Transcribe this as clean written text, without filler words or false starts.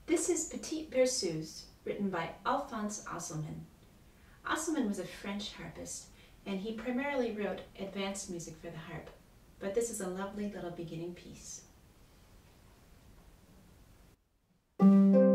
This is Petite Berceuse, written by Alphonse Osselman. Osselman was a French harpist, and he primarily wrote advanced music for the harp, but this is a lovely little beginning piece.